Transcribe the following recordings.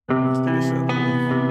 Let's get this out of the way.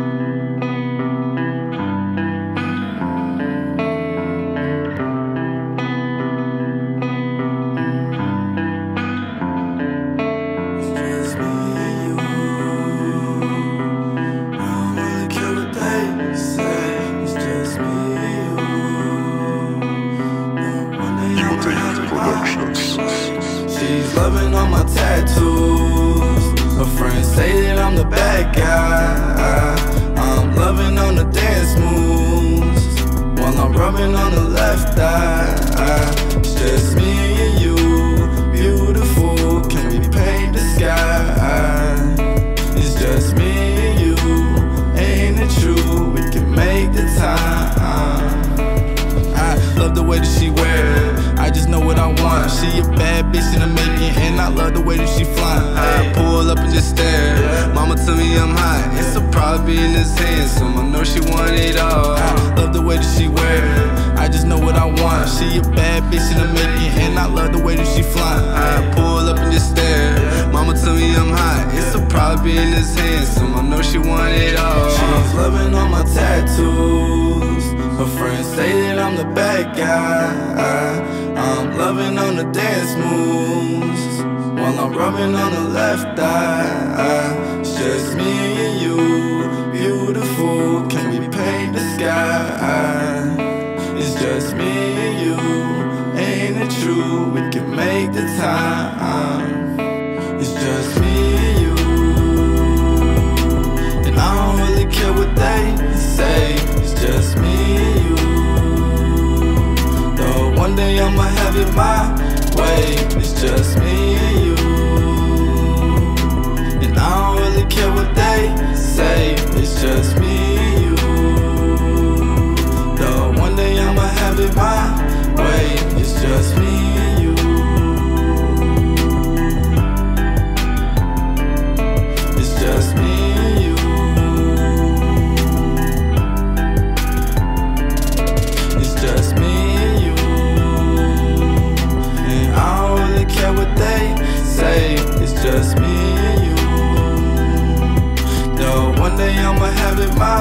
She's loving all my tattoos. Her friends say that I'm the bad guy. I'm loving on the dance moves while I'm rubbing on the left thigh. It's just me and you, beautiful. Can we paint the sky? It's just me and you, ain't it true? We can make the time. I love the way that she wear it. I just know what I want. She a bad bitch in the making, and I love the way that she flying. I pull up and just stare. Mama tell me I'm hot. It's a probably in his hands, so I know she want it all. I love the way that she wear it. I just know what I want. She a bad bitch in the making, and I love the way that she flying. I pull up and just stare. Mama tell me I'm hot. It's a probably in his hands, so I know she want it all. She's loving all my tattoos. Her friends say that I'm the bad guy. I'm loving on the dance moves while I'm rubbing on the left thigh. It's just me and you, beautiful. Can we paint the sky? It's just me and you, ain't it true? We can make the time. It's just me and you, and I don't really care what they say. It's just me and you. Though one day I'ma have it my way. It's just me and you, and I don't really care what they say. It's just me and you. Though one day I'ma have it my way. It's just me and you. It's just me and you. It's just me and you, and I don't really care what they say. It's just me and you. Though one day I'ma have it my